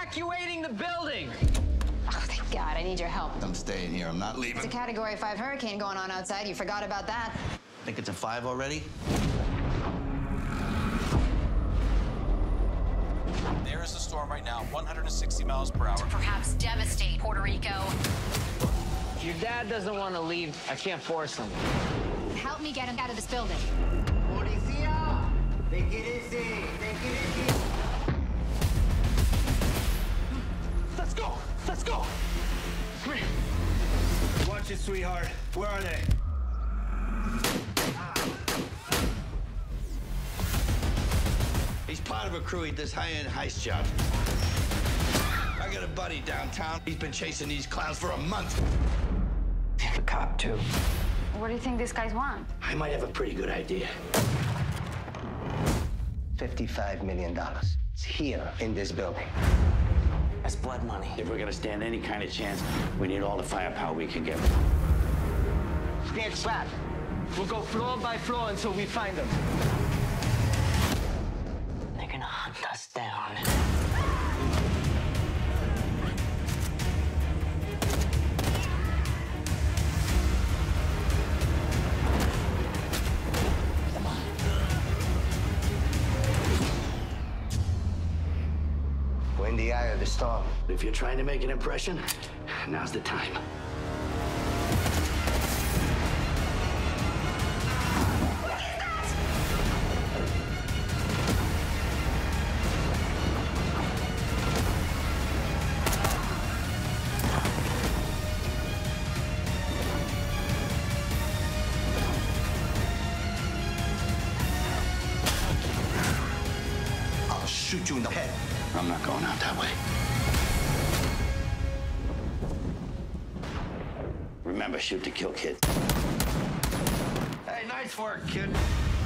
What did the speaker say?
evacuating the building! Oh, thank God. I need your help. I'm staying here. I'm not leaving. It's a Category 5 hurricane going on outside. You forgot about that. Think it's a 5 already? There is the storm right now, 160 miles per hour. Perhaps devastate Puerto Rico. Your dad doesn't want to leave. I can't force him. Help me get him out of this building. Policía! Take it easy. Take it easy. Let's go! Let's go! Come here. Watch it, sweetheart. Where are they? He's part of a crew. He does high-end heist jobs. I got a buddy downtown. He's been chasing these clowns for a month. He's a cop, too. What do you think these guys want? I might have a pretty good idea. $55 million. It's here in this building. That's blood money. If we're gonna stand any kind of chance, we need all the firepower we can get. Stand flat. We'll go floor by floor until we find them. They're gonna hunt us down. We're in the eye of the storm. If you're trying to make an impression, now's the time. I'll shoot you in the head. I'm not going out that way. Remember, shoot to kill, kid. Hey, nice work, kid.